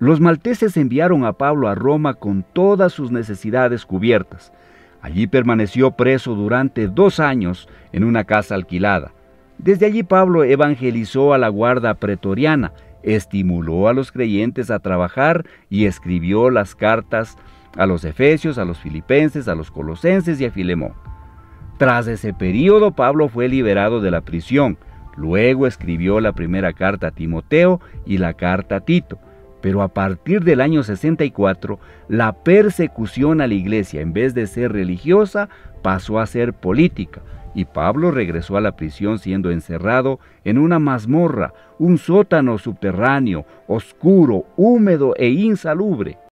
Los malteses enviaron a Pablo a Roma con todas sus necesidades cubiertas. Allí permaneció preso durante 2 años en una casa alquilada. Desde allí Pablo evangelizó a la guardia pretoriana, estimuló a los creyentes a trabajar y escribió las cartas a los efesios, a los filipenses, a los colosenses y a Filemón. Tras ese período, Pablo fue liberado de la prisión. Luego escribió la primera carta a Timoteo y la carta a Tito. Pero a partir del año 64, la persecución a la iglesia, en vez de ser religiosa, pasó a ser política, y Pablo regresó a la prisión siendo encerrado en una mazmorra, un sótano subterráneo, oscuro, húmedo e insalubre.